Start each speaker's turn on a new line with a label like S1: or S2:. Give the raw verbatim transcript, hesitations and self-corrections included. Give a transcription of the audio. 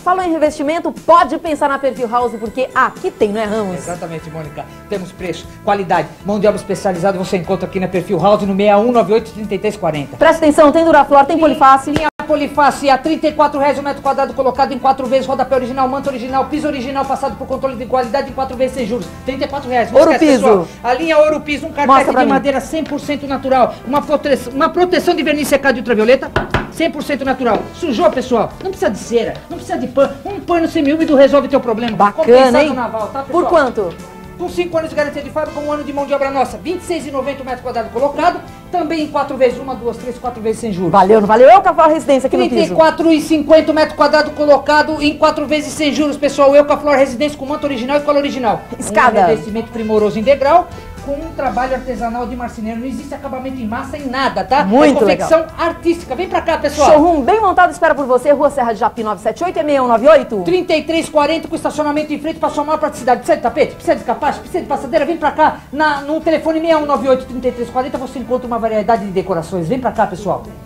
S1: falou em revestimento, pode pensar na Perfil House, porque aqui tem, não é, Ramos?
S2: Exatamente, Mônica. Temos preço, qualidade, mão de obra especializada, você encontra aqui na Perfil House no seis um nove oito, três três quatro zero.
S1: Presta atenção, tem Duraflor, tem Poliface.
S2: Linha Poliface a trinta e quatro reais o metro quadrado, colocado em quatro vezes, rodapé original, manto original, piso original, passado por controle de qualidade em quatro vezes sem juros. trinta e quatro reais.
S1: Ouro Piso. Pessoal,
S2: a linha Ouro Piso, um carpete de mim. madeira cem por cento natural, uma proteção, uma proteção de verniz secado de ultravioleta, cem por cento natural. Sujou, pessoal? Não precisa de cera, não precisa de pano. Um pano semiúmido resolve teu problema.
S1: Bacana, hein?
S2: Naval, tá,
S1: por quanto?
S2: Com cinco anos de garantia de fábrica, um ano de mão de obra nossa, vinte e seis reais e noventa centavos o metro quadrado colocado, também em quatro vezes, uma, duas, três, quatro vezes sem juros.
S1: Valeu, não valeu? Eucaflor Residência aqui no piso.
S2: trinta e quatro reais e cinquenta centavos o metro quadrado colocado em quatro vezes sem juros, pessoal. Eucaflor Residência com manto original e cola original.
S1: Escada.
S2: Um revestimento primoroso em degrau, com um trabalho artesanal de marceneiro. Não existe acabamento em massa em nada, tá?
S1: Muito
S2: é confecção
S1: legal.
S2: artística. Vem pra cá, pessoal.
S1: Showroom bem montado, espera por você. Rua Serra de Japi nove sete oito, é seis um nove oito.
S2: trinta e três quarenta com estacionamento em frente para sua maior praticidade. Precisa de tapete? Precisa de capaz? Precisa de passadeira? Vem pra cá. Na, no telefone seis um nove oito, três três quatro zero você encontra uma variedade de decorações. Vem pra cá, pessoal.